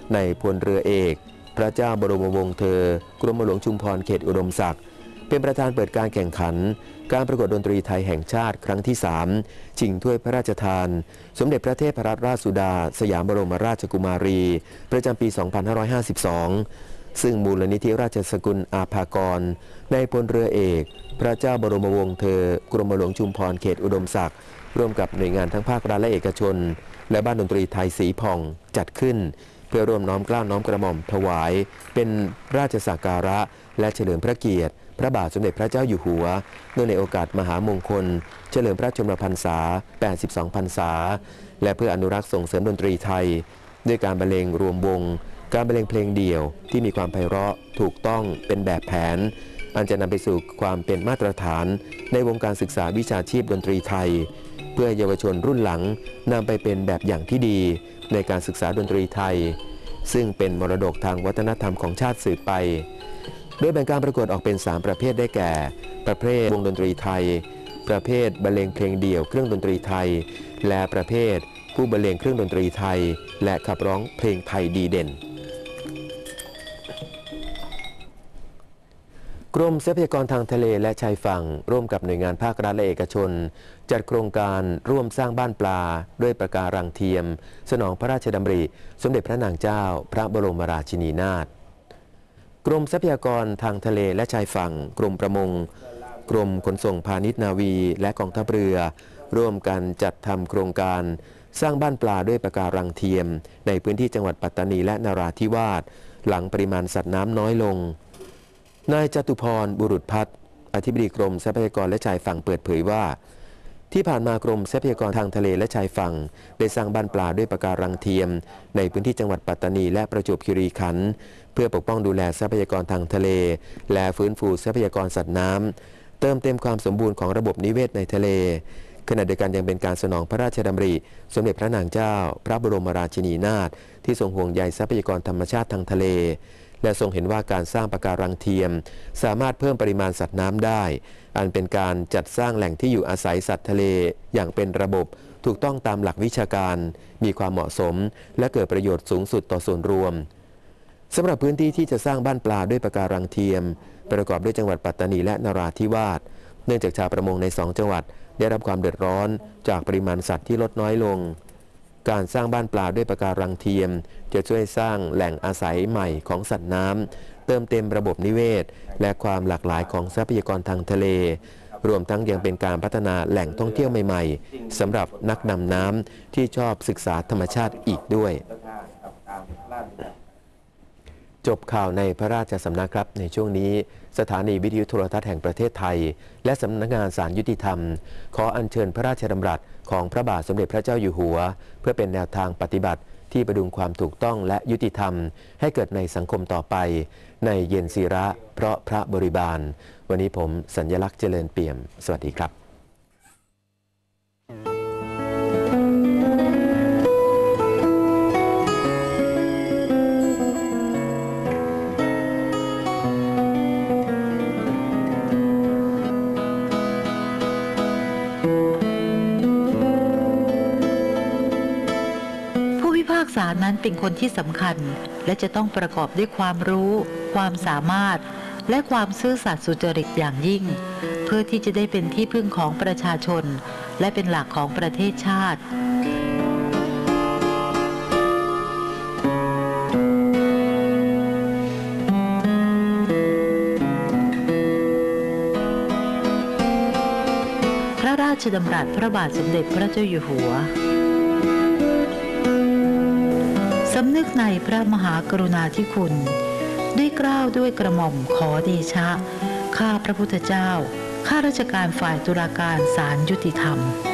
ในพลเรือเอกพระเจ้าบรมวงศ์เธอกรมหลวงชุมพรเขตอุดมศักดิ์เป็นประธานเปิดการแข่งขันการประกวดดนตรีไทยแห่งชาติครั้งที่3ชิงถ้วยพระราชทานสมเด็จพระเทพรัตนราชสุดาสยามบรมราชกุมารีประจำปี 2552 ซึ่งมูลนิธิราชสกุลอาภากรในพลเรือเอกพระเจ้าบรมวงศ์เธอกรมหลวงชุมพรเขตอุดมศักดิ์ร่วมกับหน่วยงานทั้งภาครัฐและเอกชนและบ้านดนตรีไทยสีผ่องจัดขึ้นเพื่อร่วมน้อมเกล้าน้อมกระหม่อมถวายเป็นราชสักการะและเฉลิมพระเกียรติพระบาทสมเด็จพระเจ้าอยู่หัวเนื่องในโอกาสมหามงคลเฉลิมพระชนมพรรษา 82 พรรษาและเพื่ออนุรักษ์ส่งเสริมดนตรีไทยด้วยการบรรเลงรวมวงการบรรเลงเพลงเดี่ยวที่มีความไพเราะถูกต้องเป็นแบบแผนอันจะนำไปสู่ความเป็นมาตรฐานในวงการศึกษาวิชาชีพดนตรีไทยเพื่อเยาวชนรุ่นหลังนำไปเป็นแบบอย่างที่ดีในการศึกษาดนตรีไทยซึ่งเป็นมรดกทางวัฒนธรรมของชาติสืบไปโดยแบ่งการประกวดออกเป็น3ประเภทได้แก่ประเภทวงดนตรีไทยประเภทบรรเลงเพลงเดี่ยวเครื่องดนตรีไทยและประเภทผู้บรรเลงเครื่องดนตรีไทยและขับร้องเพลงไทยดีเด่นกรมทรัพยากรทางทะเลและชายฝั่งร่วมกับหน่วยงานภาครัฐและเอกชนจัดโครงการร่วมสร้างบ้านปลาด้วยปะการังเทียมสนองพระราชดำริสมเด็จพระนางเจ้าพระบรมราชินีนาถกรมทรัพยากรทางทะเลและชายฝั่งกรมประมงกรมขนส่งพาณิชย์นาวีและกองทัพเรือร่วมกันจัดทำโครงการสร้างบ้านปลาด้วยปะการังเทียมในพื้นที่จังหวัดปัตตานีและนราธิวาสหลังปริมาณสัตว์น้ำน้อยลงนายจตุพรบุรุษพัฒน์อธิบดีกรมทรัพยากรและชายฝั่งเปิดเผยว่าที่ผ่านมากรมทรัพยากรทางทะเลและชายฝั่งได้สร้างบ้านปลาด้วยปะการังเทียมในพื้นที่จังหวัดปัตตานีและประจวบคีรีขันธ์เพื่อปกป้องดูแลทรัพยากรทางทะเลและฟื้นฟูทรัพยากรสัตว์น้ำเติมเต็มความสมบูรณ์ของระบบนิเวศในทะเลขณะเดียวกันยังเป็นการสนองพระราชดำริสมเด็จพระนางเจ้าพระบรมราชินีนาถที่ทรงห่วงใยทรัพยากรธรรมชาติทางทะเลและทรงเห็นว่าการสร้างปะการังเทียมสามารถเพิ่มปริมาณสัตว์น้ำได้อันเป็นการจัดสร้างแหล่งที่อยู่อาศัยสัตว์ทะเลอย่างเป็นระบบถูกต้องตามหลักวิชาการมีความเหมาะสมและเกิดประโยชน์สูงสุดต่อส่วนรวมสำหรับพื้นที่ที่จะสร้างบ้านปลาด้วยปะการังเทียมประกอบด้วยจังหวัดปัตตานีและนราธิวาสเนื่องจากชาวประมงใน2จังหวัดได้รับความเดือดร้อนจากปริมาณสัตว์ที่ลดน้อยลงการสร้างบ้านปลาด้วยปะการังเทียมจะช่วยสร้างแหล่งอาศัยใหม่ของสัตว์น้ำเติมเต็มระบบนิเวศและความหลากหลายของทรัพยากรทางทะเลรวมทั้งยังเป็นการพัฒนาแหล่งท่องเที่ยวใหม่ๆสำหรับนักดำน้ำที่ชอบศึกษาธรรมชาติอีกด้วยจบข่าวในพระราชสำนักครับในช่วงนี้สถานีวิทยุโทรทัศน์แห่งประเทศไทยและสำนักงานศาลยุติธรรมขออัญเชิญพระราชดำรัสของพระบาทสมเด็จพระเจ้าอยู่หัวเพื่อเป็นแนวทางปฏิบัติที่ประดุงความถูกต้องและยุติธรรมให้เกิดในสังคมต่อไปในเย็นศิระเพราะพระบริบาลวันนี้ผมสัญลักษณ์เจริญเปี่ยมสวัสดีครับศาลนั้นเป็นคนที่สำคัญและจะต้องประกอบด้วยความรู้ความสามารถและความซื่อสัตย์สุจริตอย่างยิ่งเพื่อที่จะได้เป็นที่พึ่งของประชาชนและเป็นหลักของประเทศชาติพระราชดำรัสพระบาทสมเด็จพระเจ้าอยู่หัวสำนึกในพระมหากรุณาธิคุณด้วยเกล้าด้วยกระหม่อมขอเดชะข้าพระพุทธเจ้าข้าราชการฝ่ายตุลาการศาลยุติธรรม